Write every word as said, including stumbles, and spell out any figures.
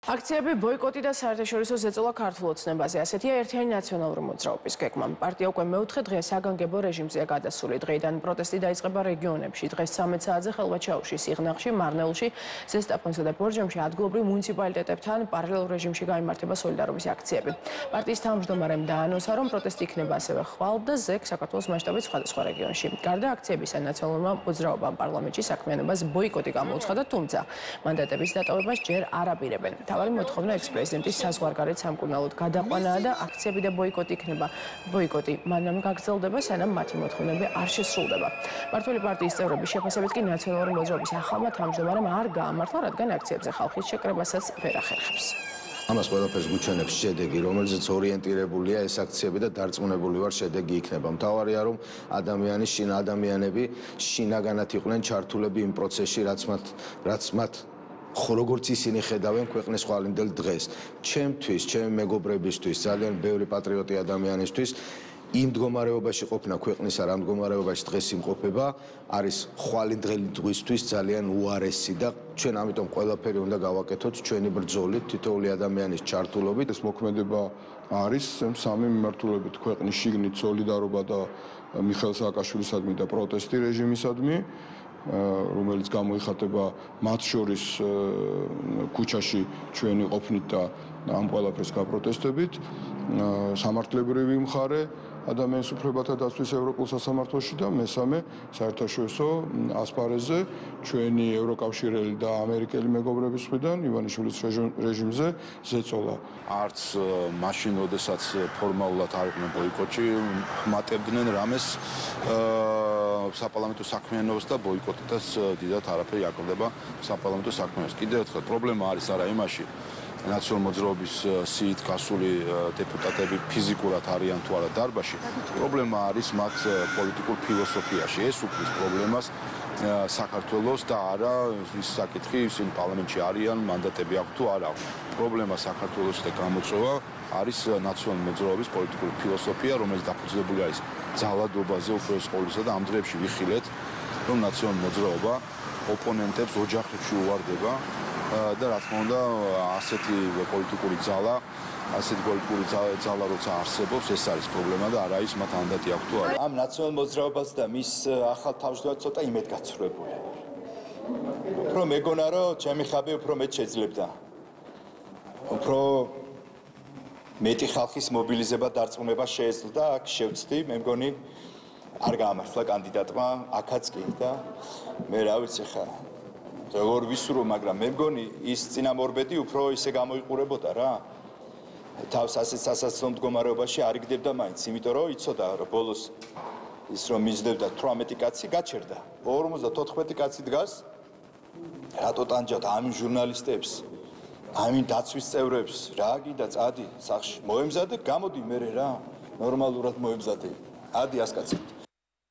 აქციები ბოიკოტი და საერთაშორისო ზეწოლა ქართულ ოცნებაზე. ასეთია ერთიანი ნაციონალური მოძრაობის გეგმა. პარტია უკვე მეოთხე დღეა საგანგებო რეჟიმზეა გადასული. დღეიდან პროტესტი დაიწყება რეგიონებში. დღეს ცამეტ საათზე ხელვაჩაუში, სიღნაღში, მარნეულში, ზესტაფონსა და ბორჯომში ადგილობრივ მუნიციპალიტეტებთან პარალელურ რეჟიმში გაიმართება სოლიდარობის აქციები. პარტიის თავმჯდომარემ დაანონსა, რომ პროტესტი იქნება ასევე ხვალ და ზეგ საქართველოს მასშტაბით სხვადასხვა რეგიონში. გარდა აქციებისა, ნაციონალურმა მოძრაობამ პარლამენტში საქმიანობას ბოიკოტი გამოუცხადა, თუმცა მანდატების დატოვებას ჯერ არ აპირებენ. თავარი მოთხოვნა ექს-პრეზიდენტის საზღვარგარეთ სამკურნალოდ გადაყვანაა და აქციები და ბოიკოტი იქნება. ბოიკოტი მანამ გაგრძელდება, სანამ მათი მოთხოვნები არ შესრულდება. მმართველი პარტიის წევრების შეფასებით კი ნაციონალური მოძრაობის ახალმა თავმჯდომარემ არ გაამართლა, რადგან აქციებზე ხალხის შეკრებასაც ვერ ახერხებს. ამას ყველაფერს გუჩვენებს შედეგი, რომელზეც ორიენტირებულია ეს აქციები და დარწმუნებული ვარ შედეგი იქნება. მთავარია, რომ ადამიანის შინ ადამიანები შინაგანად იყვნენ ჩართულები იმ პროცესში, რაც მათ რაც მათ როგორც ისინი ხედავენ ქვეყნის ხვალინდელ დღეს. ჩემთვის, ჩემი მეგობრებისთვის, ძალიან ბევრი პატრიოტი ადამიანისთვის იმ მდგომარეობაში ყოფნა ქვეყნის არ ამ მდგომარეობაში დღეს იმყოფება არის ხვალინდელი დღისთვის ძალიან უარესი და ჩვენ ამიტომ ყველაფერი უნდა გავაკეთოთ ჩვენი ბრძოლით, თითოეული ადამიანის ჩართულობით. ეს მოქმედება არის სამი მიმართულებით ქვეყნის შიგნით სოლიდარობა და მიხეილ სააკაშვილისადმი და პროტესტი რეჟიმისადმი, რომელიც გამოიხატება მათ შორის ქუჩაში ჩვენი ყოფნით და ამ ყველაფერს გაპროტესტებით. სამართლებრივი მხარე ადამიანის უფლებათა დაცვის ევროპულ სასამართლოში და მესამე საერთაშორისო ასპარეზზე ჩვენი ევროკავშირელი და ამერიკელი მეგობრების მხრიდან ივანიშვილის რეჟიმზე ზეწოლა. არც მაშინ, როდესაც ფორმალურად არ იყვნენ ბოიკოტში, ხმატებდნენ რამეს საპარლამენტო საქმიანობას და ბოიკოტითაც დიდად არაფერი აკლდება საპარლამენტო საქმიანობას. კიდევ ერთხელ პრობლემა არის არა იმაში, ნაციონალური მოძრაობის სიით გასული დეპუტატები ფიზიკურად არიან თუ არა დარბაზში, პრობლემა არის მათ პოლიტიკურ ფილოსოფიაში. ეს უქმნის პრობლემას საქართველოს და არა ის საკითხი, ისინი პარლამენტში არიან, მანდატები აქვთ თუ არა აქვთ. პრობლემა საქართველოს და გამოწვევა არის ნაციონალური მოძრაობის პოლიტიკური ფილოსოფია, რომელიც დაფუძნებული არის ძალადობაზე უპირველეს ყოვლისა და ამ დღეებში ვიხილეთ, რომ ნაციონალური მოძრაობა ოპონენტებს ოჯახებში უვარდება და რა თქმა უნდა ასეთი პოლიტიკური ძალა, ასეთი პოლიტიკური ძალა როცა არსებობს, ეს არის პრობლემა და არა ის მათ მანდატი აქვთ თუ არა. ამ ნაციონალურ მოძრაობას და მის ახალ თავმჯდომარეს ცოტა იმედგაცრუებული. უფრო მეგონა რომ ჩემი ხაბი უფრო მეტ შეძლებდა. უფრო მეტი ხალხის მობილიზება დარწმუნება შეეძლო და აქ შევცდი, მე მგონი არ გაამართლა კანდიდატმა, აქაც კი და მე რა ვიცი ხა როგორ ვისურვო, მაგრამ მე მგონი ის წინამორბედი უფრო ისე გამოიყურებოდა რა. თავს ასეთ სასაცილო მდგომარეობაში არ იგდებდა მაინც, იმიტომ რომ იცოდა რომ ბოლოს ის რომ მიზდებდა თვრამეტი კაცი გაჩერდა. ორმოცდათოთხმეტი კაცი დგას. რატო ტანჯავთ ამინ ჟურნალისტებს, ამინ დაცვის წევრებს, რა გინდა წადი სახში, მოემზადე, გამოდი მერე რა, ნორმალურად მოემზადე. ადი ასკაცებთ.